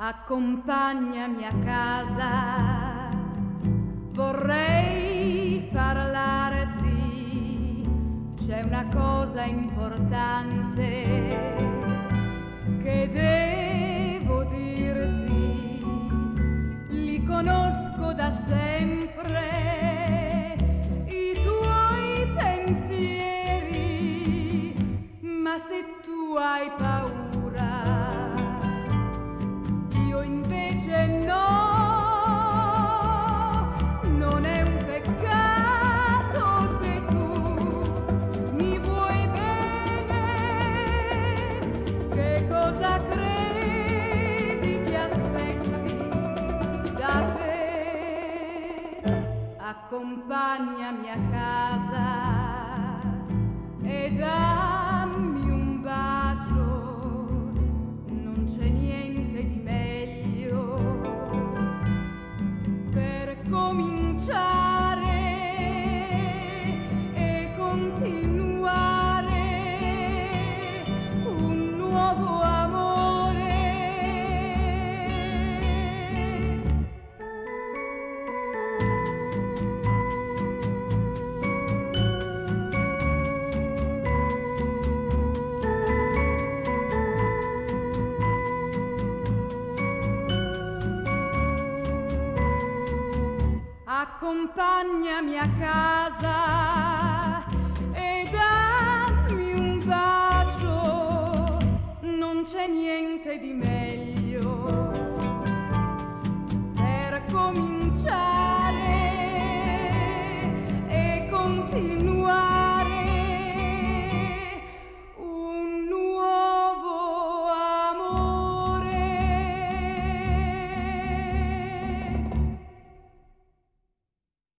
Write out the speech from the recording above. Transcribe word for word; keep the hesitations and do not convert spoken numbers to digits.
Accompagnami a casa, vorrei parlarti, c'è una cosa importante che devo dirti, li conosco da sempre, i tuoi pensieri, ma se tu hai paura, invece no, non è un peccato se tu mi vuoi bene, che cosa credi ti aspetti da te? Accompagnami a casa e dammi un bacio, non c'è niente di cominciare e continuare un nuovo amore. Accompagnami a casa